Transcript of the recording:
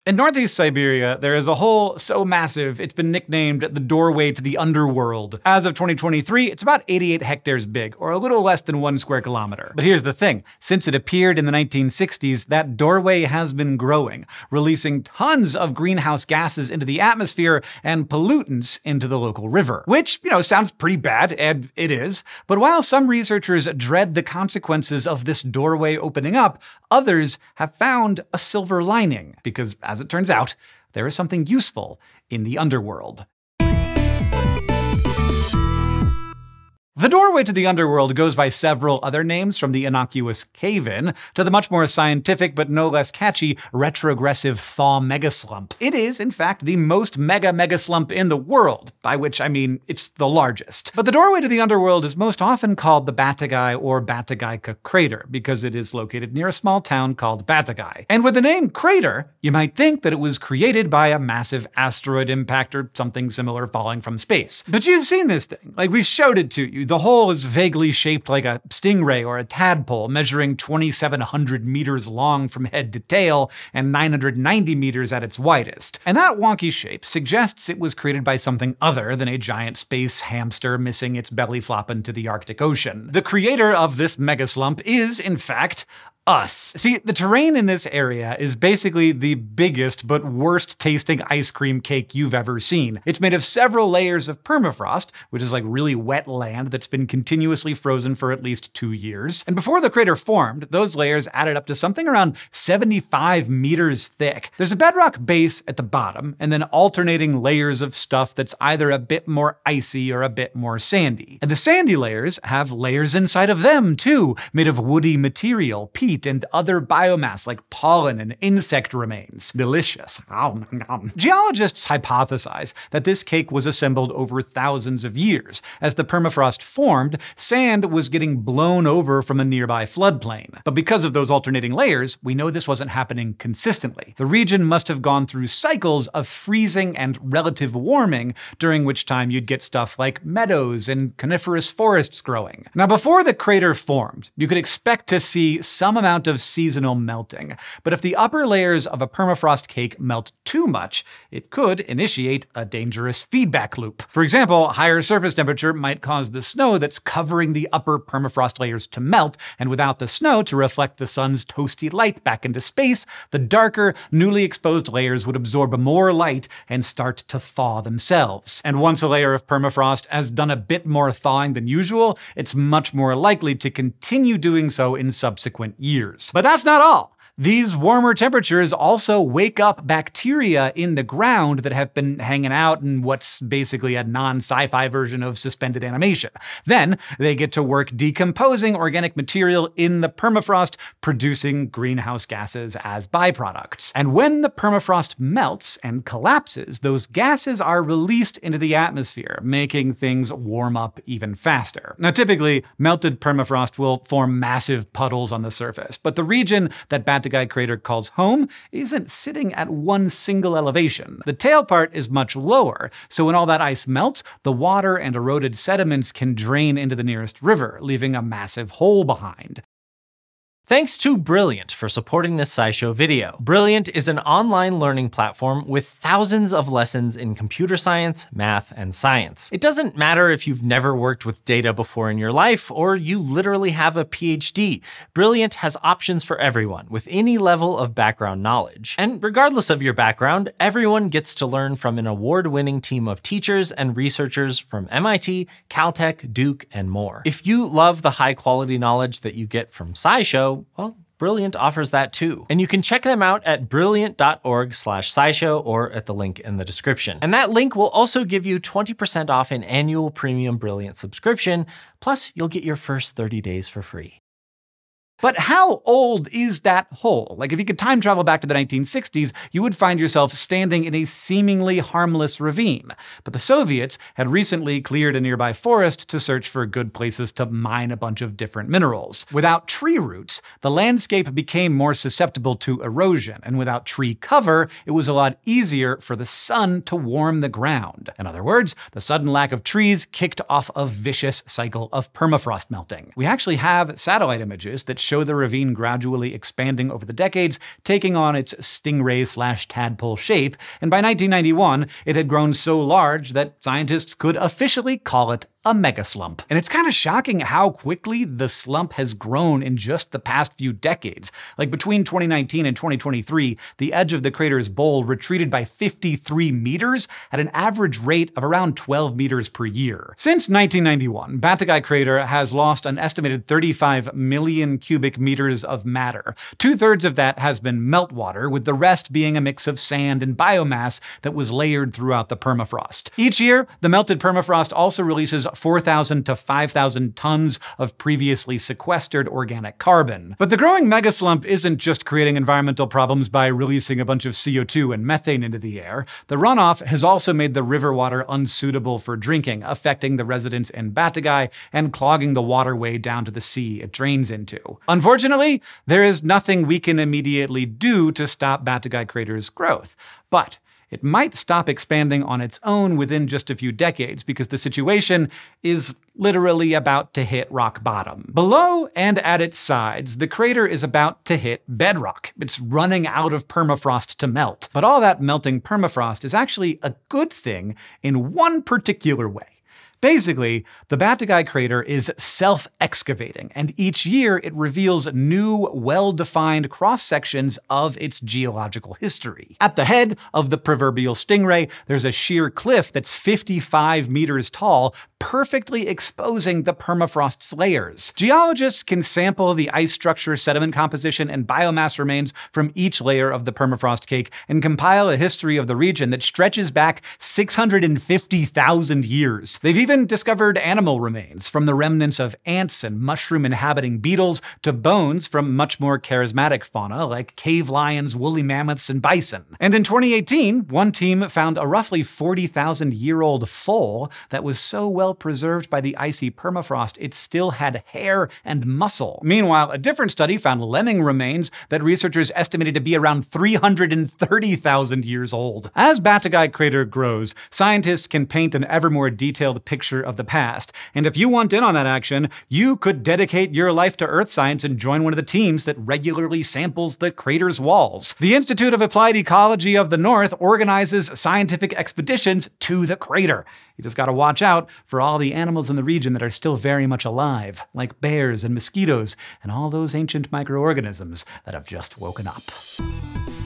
In northeast Siberia, there is a hole so massive it's been nicknamed the doorway to the Underworld. As of 2023, it's about 88 hectares big, or a little less than 1 square kilometer. But here's the thing, since it appeared in the 1960s, that doorway has been growing, releasing tons of greenhouse gases into the atmosphere and pollutants into the local river. Which, sounds pretty bad, and it is. But while some researchers dread the consequences of this doorway opening up, others have found a silver lining, because as it turns out, there is something useful in the underworld. The doorway to the underworld goes by several other names, from the innocuous cave-in to the much more scientific but no less catchy retrogressive thaw megaslump. It is, in fact, the most megaslump in the world, by which I mean it's the largest. But the doorway to the underworld is most often called the Batagay or Batagaika crater, because it is located near a small town called Batagay. And with the name crater, you might think that it was created by a massive asteroid impact or something similar falling from space. But you've seen this thing, like we showed it to you. The hole is vaguely shaped like a stingray or a tadpole, measuring 2,700 meters long from head to tail and 990 meters at its widest. And that wonky shape suggests it was created by something other than a giant space hamster missing its belly flop into the Arctic Ocean. The creator of this megaslump is, in fact, us. See, the terrain in this area is basically the biggest but worst tasting ice cream cake you've ever seen. It's made of several layers of permafrost, which is like really wet land that's been continuously frozen for at least 2 years. And before the crater formed, those layers added up to something around 75 meters thick. There's a bedrock base at the bottom, and then alternating layers of stuff that's either a bit more icy or a bit more sandy. And the sandy layers have layers inside of them too, made of woody material, peat, and other biomass like pollen and insect remains. Delicious. Geologists hypothesize that this cake was assembled over thousands of years. As the permafrost formed, sand was getting blown over from a nearby floodplain. But because of those alternating layers, we know this wasn't happening consistently. The region must have gone through cycles of freezing and relative warming, during which time you'd get stuff like meadows and coniferous forests growing. Now, before the crater formed, you could expect to see some amount of seasonal melting. But if the upper layers of a permafrost cake melt too much, it could initiate a dangerous feedback loop. For example, higher surface temperature might cause the snow that's covering the upper permafrost layers to melt, and without the snow to reflect the sun's toasty light back into space, the darker, newly exposed layers would absorb more light and start to thaw themselves. And once a layer of permafrost has done a bit more thawing than usual, it's much more likely to continue doing so in subsequent years. But that's not all. These warmer temperatures also wake up bacteria in the ground that have been hanging out in what's basically a non-sci-fi version of suspended animation. Then they get to work decomposing organic material in the permafrost, producing greenhouse gases as byproducts. And when the permafrost melts and collapses, those gases are released into the atmosphere, making things warm up even faster. Now, typically, melted permafrost will form massive puddles on the surface, but the region that Batagay crater calls home isn't sitting at one single elevation. The tail part is much lower, so when all that ice melts, the water and eroded sediments can drain into the nearest river, leaving a massive hole behind. Thanks to Brilliant for supporting this SciShow video. Brilliant is an online learning platform with thousands of lessons in computer science, math, and science. It doesn't matter if you've never worked with data before in your life, or you literally have a PhD. Brilliant has options for everyone, with any level of background knowledge. And regardless of your background, everyone gets to learn from an award-winning team of teachers and researchers from MIT, Caltech, Duke, and more. If you love the high-quality knowledge that you get from SciShow, well, Brilliant offers that too. And you can check them out at brilliant.org/scishow or at the link in the description. And that link will also give you 20% off an annual premium Brilliant subscription, plus you'll get your first 30 days for free. But how old is that hole? Like, if you could time travel back to the 1960s, you would find yourself standing in a seemingly harmless ravine. But the Soviets had recently cleared a nearby forest to search for good places to mine a bunch of different minerals. Without tree roots, the landscape became more susceptible to erosion, and without tree cover, it was a lot easier for the sun to warm the ground. In other words, the sudden lack of trees kicked off a vicious cycle of permafrost melting. We actually have satellite images that show the ravine gradually expanding over the decades, taking on its stingray/tadpole shape, and by 1991, it had grown so large that scientists could officially call it a megaslump. And it's kind of shocking how quickly the slump has grown in just the past few decades. Like between 2019 and 2023, the edge of the crater's bowl retreated by 53 meters at an average rate of around 12 meters per year. Since 1991, Batagay crater has lost an estimated 35 million cubic meters of matter. 2/3 of that has been meltwater, with the rest being a mix of sand and biomass that was layered throughout the permafrost. Each year, the melted permafrost also releases 4,000 to 5,000 tons of previously sequestered organic carbon. But the growing megaslump isn't just creating environmental problems by releasing a bunch of CO2 and methane into the air. The runoff has also made the river water unsuitable for drinking, affecting the residents in Batagay and clogging the waterway down to the sea it drains into. Unfortunately, there is nothing we can immediately do to stop Batagay crater's growth. But it might stop expanding on its own within just a few decades, because the situation is literally about to hit rock bottom. Below and at its sides, the crater is about to hit bedrock. It's running out of permafrost to melt. But all that melting permafrost is actually a good thing in one particular way. Basically, the Batagay crater is self-excavating, and each year it reveals new, well-defined cross-sections of its geological history. At the head of the proverbial stingray, there's a sheer cliff that's 55 meters tall, perfectly exposing the permafrost's layers. Geologists can sample the ice structure, sediment composition, and biomass remains from each layer of the permafrost cake and compile a history of the region that stretches back 650,000 years. They've even discovered animal remains, from the remnants of ants and mushroom-inhabiting beetles to bones from much more charismatic fauna like cave lions, woolly mammoths, and bison. And in 2018, one team found a roughly 40,000-year-old foal that was so well preserved by the icy permafrost it still had hair and muscle. Meanwhile, a different study found lemming remains that researchers estimated to be around 330,000 years old. As Batagay crater grows, scientists can paint an ever more detailed picture of the past. And if you want in on that action, you could dedicate your life to Earth science and join one of the teams that regularly samples the crater's walls. The Institute of Applied Ecology of the North organizes scientific expeditions to the crater. You just gotta watch out for all the animals in the region that are still very much alive, like bears and mosquitoes and all those ancient microorganisms that have just woken up.